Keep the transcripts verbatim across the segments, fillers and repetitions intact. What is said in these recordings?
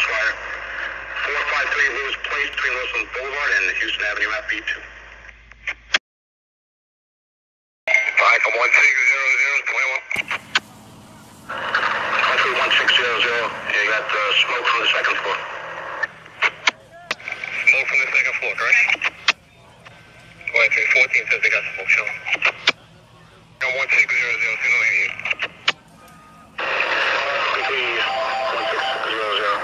house fire. four five three Lewis Place between Williston Boulevard and Houston Avenue at B two. Five one six zero zero twenty-one. Country one six zero zero. You got uh, smoke from the second floor. Smoke from the second floor, correct? twenty-three fourteen says they got smoke showing. one six zero zero, signal eighty-eight. Country one six zero zero.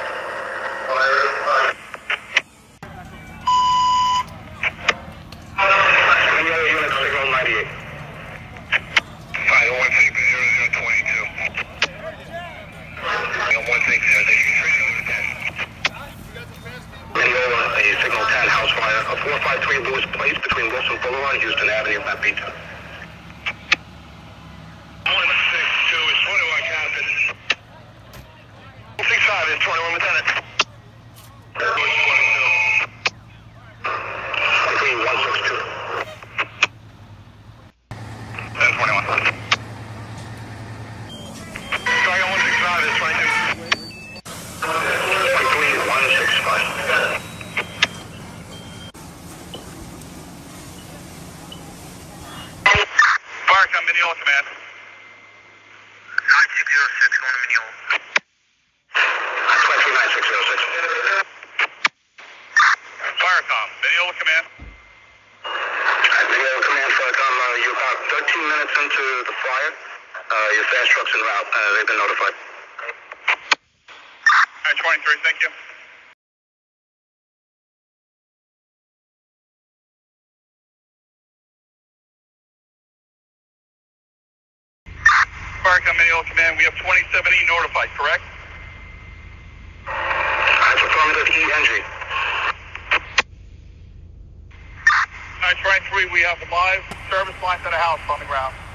Any other units, signal ninety-eight. five one six zero zero twenty-two. one six zero zero ten. Mineola, a signal ten, house fire, a four five three Lewis Place between Williston Boulevard and Houston Avenue at B two. one six two is twenty-one, Captain. six five is twenty-one, Lieutenant. twenty-two. Between one six two. ten twenty-one. Dragon one six five is twenty-two. twenty-three one six five. Fire come Mineola command. nine six zero six going to Mineola. twenty-three nine six zero six. Firecom, Mineola command. Mineola command, Firecom, uh, you're about thirteen minutes into the fire. Uh, your fast truck's en route. Uh, they've been notified. Alright, twenty-three, thank you. Firecom, Mineola command, we have twenty-seven E notified, correct? That's affirmative, E entry. Alright, twenty-three, we have the live service line to the house on the ground.